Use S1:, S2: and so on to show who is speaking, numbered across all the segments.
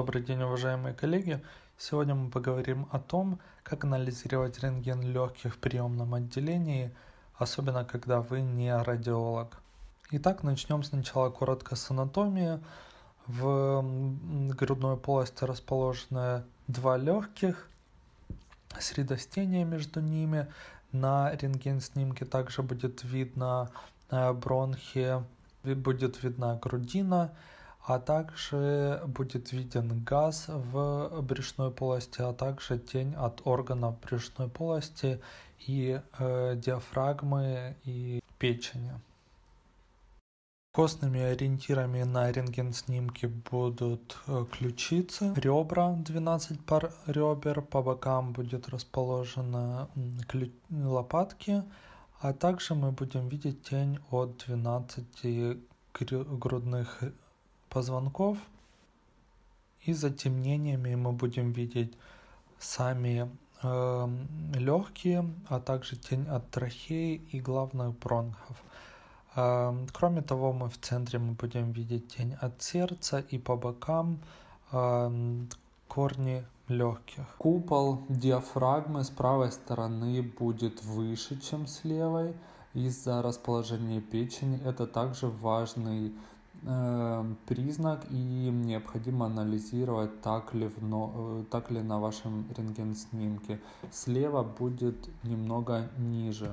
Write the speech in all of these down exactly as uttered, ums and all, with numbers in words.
S1: Добрый день, уважаемые коллеги! Сегодня мы поговорим о том, как анализировать рентген легких в приемном отделении, особенно когда вы не радиолог. Итак, начнем сначала коротко с анатомии. В грудной полости расположены два легких с рядостением между ними. На рентген-снимке также будет видно бронхи, будет видна грудина, а также будет виден газ в брюшной полости, а также тень от органов брюшной полости и э, диафрагмы и печени. Костными ориентирами на рентген-снимке будут ключицы, ребра, двенадцать пар ребер, по бокам будет расположены лопатки, а также мы будем видеть тень от двенадцати грудных позвонков, и затемнениями мы будем видеть сами э, легкие, а также тень от трахеи и главных бронхов. Э, кроме того, мы в центре мы будем видеть тень от сердца и по бокам э, корни легких. Купол диафрагмы с правой стороны будет выше, чем с левой, из-за расположения печени. Это также важный э, признак, и необходимо анализировать, так ли, в, но, так ли на вашем рентген-снимке. Слева будет немного ниже.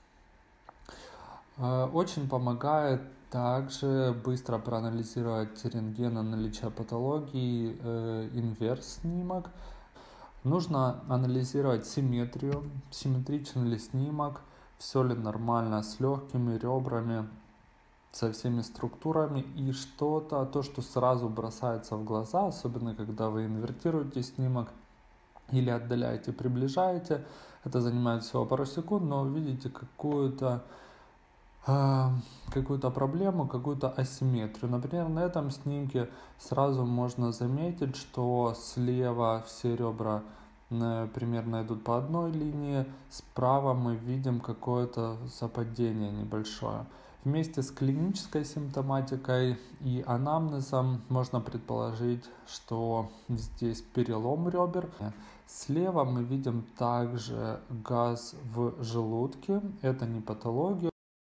S1: Э, очень помогает также быстро проанализировать рентген на наличие патологии, э, инверс-снимок. Нужно анализировать симметрию, симметричен ли снимок, все ли нормально с легкими, ребрами, со всеми структурами, и что-то, то, что сразу бросается в глаза, особенно когда вы инвертируете снимок или отдаляете, приближаете. Это занимает всего пару секунд, но вы видите какую-то какую-то проблему, какую-то асимметрию. Например, на этом снимке сразу можно заметить, что слева все ребра примерно идут по одной линии, справа мы видим какое-то западение небольшое. Вместе с клинической симптоматикой и анамнезом можно предположить, что здесь перелом ребер. Слева мы видим также газ в желудке, это не патология.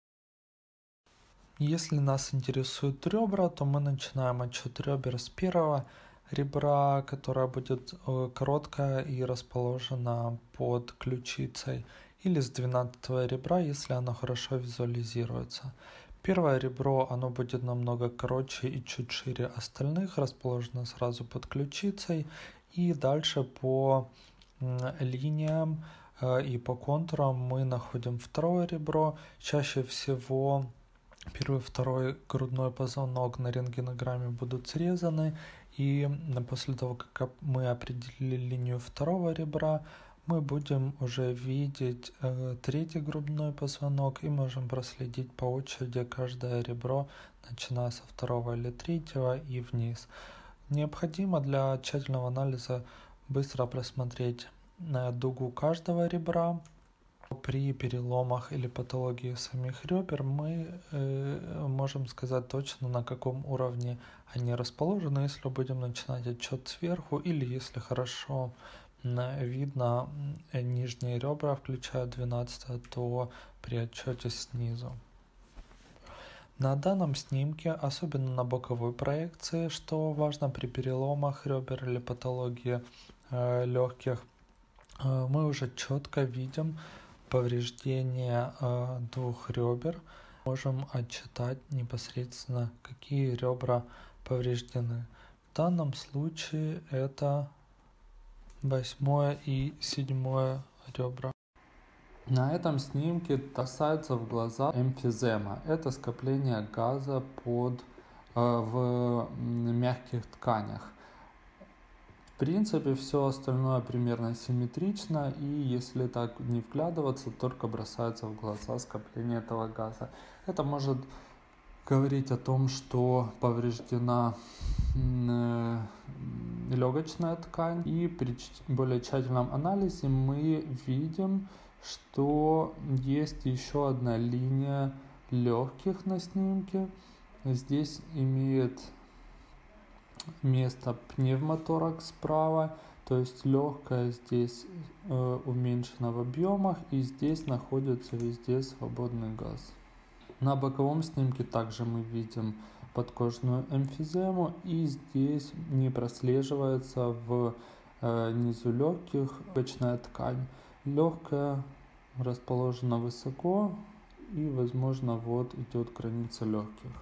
S1: Если нас интересуют ребра, то мы начинаем отсчет ребер с первого ребра, которое будет короткое и расположено под ключицей, или с двенадцатого ребра, если оно хорошо визуализируется. Первое ребро, оно будет намного короче и чуть шире остальных, расположено сразу под ключицей, и дальше по линиям и по контурам мы находим второе ребро. Чаще всего первый, второй грудной позвонок на рентгенограмме будут срезаны, и после того, как мы определили линию второго ребра, мы будем уже видеть э, третий грудной позвонок и можем проследить по очереди каждое ребро, начиная со второго или третьего и вниз. Необходимо для тщательного анализа быстро просмотреть э, дугу каждого ребра. При переломах или патологии самих ребер мы э, можем сказать точно, на каком уровне они расположены, если будем начинать отчет сверху, или если хорошо э, видно э, нижние ребра, включая двенадцатое, то при отчете снизу. На данном снимке, особенно на боковой проекции, что важно при переломах ребер или патологии э, легких, э, мы уже четко видим повреждение э, двух ребер. Можем отчитать непосредственно, какие ребра повреждены. В данном случае это восьмое и седьмое ребра. На этом снимке бросается в глаза эмфизема. Это скопление газа под, э, в мягких тканях. В принципе, все остальное примерно симметрично, и если так не вглядываться, только бросается в глаза скопление этого газа. Это может говорить о том, что повреждена легочная ткань, и при более тщательном анализе мы видим, что есть еще одна линия легких на снимке. Здесь имеет место пневмоторакс справа, то есть легкое здесь э, уменьшено в объемах, и здесь находится везде свободный газ. На боковом снимке также мы видим подкожную эмфизему, и здесь не прослеживается в э, низу легких легочная ткань. Легкая расположена высоко, и, возможно, вот идет граница легких.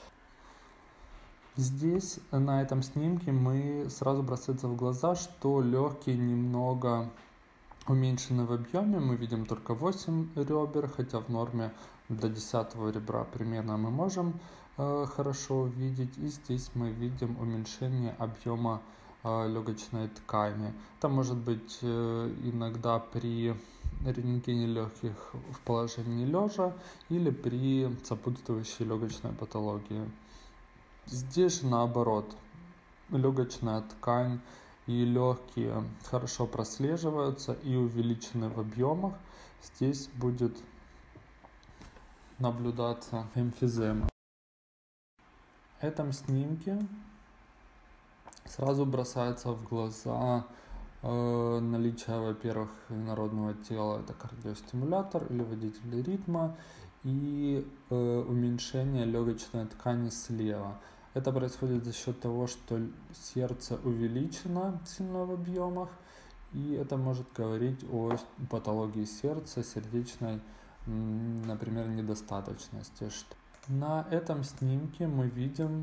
S1: Здесь, на этом снимке, мы сразу бросается в глаза, что легкие немного уменьшены в объеме. Мы видим только восемь ребер, хотя в норме до десятого ребра примерно мы можем э, хорошо увидеть. И здесь мы видим уменьшение объема э, легочной ткани. Это может быть э, иногда при рентгене легких в положении лежа или при сопутствующей легочной патологии. Здесь же наоборот, легочная ткань и легкие хорошо прослеживаются и увеличены в объемах. Здесь будет наблюдаться эмфизема. В этом снимке сразу бросается в глаза э, наличие, во-первых, инородного тела, это кардиостимулятор или водитель ритма, и э, уменьшение легочной ткани слева. Это происходит за счет того, что сердце увеличено сильно в объемах, и это может говорить о патологии сердца, сердечной, например, недостаточности. На этом снимке мы видим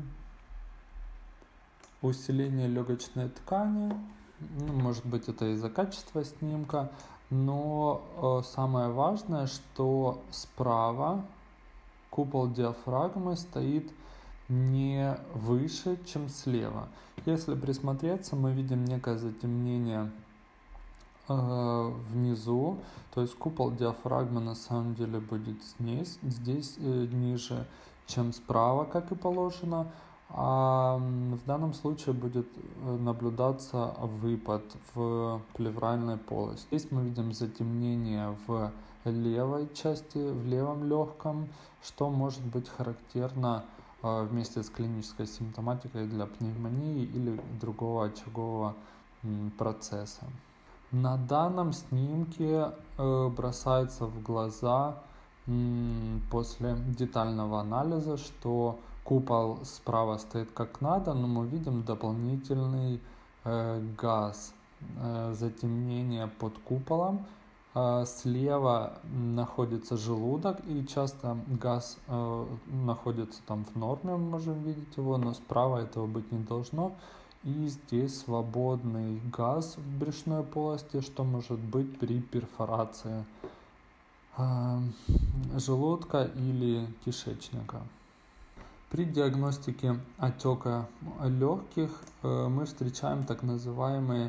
S1: усиление легочной ткани. Ну, может быть, это из-за качества снимка, но э, самое важное, что справа купол диафрагмы стоит не выше, чем слева. Если присмотреться, мы видим некое затемнение э, внизу, то есть купол диафрагмы на самом деле будет здесь, здесь э, ниже, чем справа, как и положено, а в данном случае будет наблюдаться выпад в плевральной полости. Здесь мы видим затемнение в левой части, в левом легком, что может быть характерно вместе с клинической симптоматикой для пневмонии или другого очагового процесса. На данном снимке бросается в глаза после детального анализа, что купол справа стоит как надо, но мы видим дополнительный газ, затемнение под куполом. Слева находится желудок, и часто газ э, находится там в норме, мы можем видеть его, но справа этого быть не должно. И здесь свободный газ в брюшной полости, что может быть при перфорации э, желудка или кишечника. При диагностике отека легких э, мы встречаем так называемые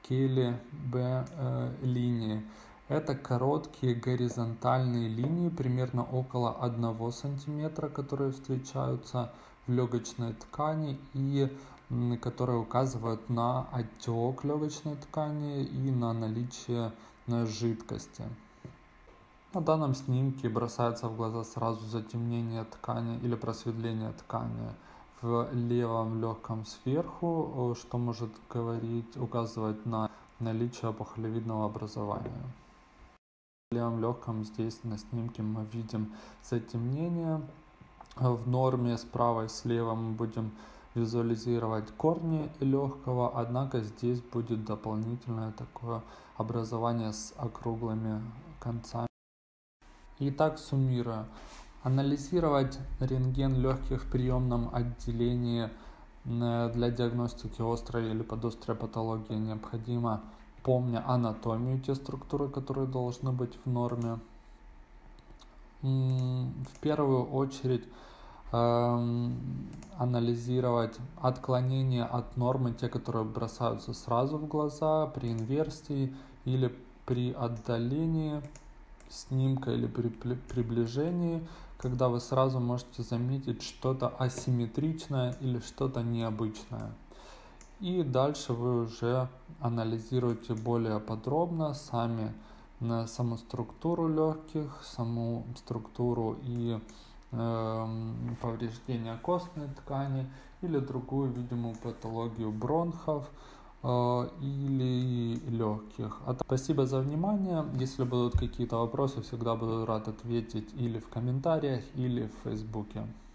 S1: Кейли-Б Это короткие горизонтальные линии, примерно около одного сантиметра, которые встречаются в легочной ткани и которые указывают на отек легочной ткани и на наличие жидкости. На данном снимке бросается в глаза сразу затемнение ткани или просветление ткани в левом легком сверху, что может говорить, указывать на наличие опухолевидного образования. В левом легком здесь на снимке мы видим затемнение. В норме справа и слева мы будем визуализировать корни легкого, однако здесь будет дополнительное такое образование с округлыми концами. Итак, суммируя. Анализировать рентген легких в приемном отделении для диагностики острой или подострой патологии необходимо, помня анатомию, те структуры, которые должны быть в норме. В первую очередь э, анализировать отклонения от нормы, те, которые бросаются сразу в глаза при инверсии или при отдалении снимка или при приближении, когда вы сразу можете заметить что-то асимметричное или что-то необычное. И дальше вы уже анализируете более подробно сами на саму структуру легких, саму структуру и э, повреждение костной ткани или другую видимую патологию бронхов э, или легких. А спасибо за внимание. Если будут какие-то вопросы, всегда буду рад ответить или в комментариях, или в Фейсбуке.